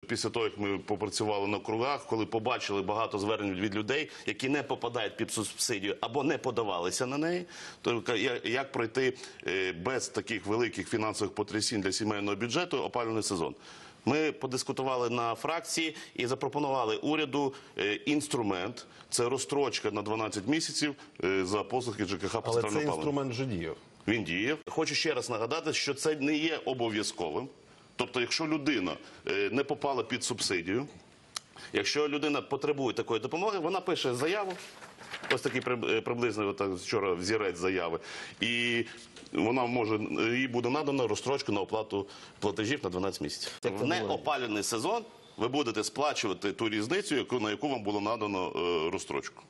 після того, як ми попрацювали на округах, коли побачили багато звернень від людей, які не попадають під субсидію або не подавалися на неї, то як пройти без таких великих фінансових потрясінь для сімейного бюджету опалювальний сезон. Ми подискутували на фракції і запропонували уряду інструмент. Це розстрочка на 12 місяців за послуги ЖКХ по центральному опаленню. Але цей інструмент вже діяв. Він діяв. Хочу ще раз нагадати, що це не є обов'язковим. Тобто, якщо людина не попала під субсидію, якщо людина потребує такої допомоги, вона пише заяву. Ось такий приблизно вчора взірець заяви. І вона може, їй буде надано розстрочку на оплату платежів на 12 місяців. В неопалювальний сезон ви будете сплачувати ту різницю, на яку вам було надано розстрочку.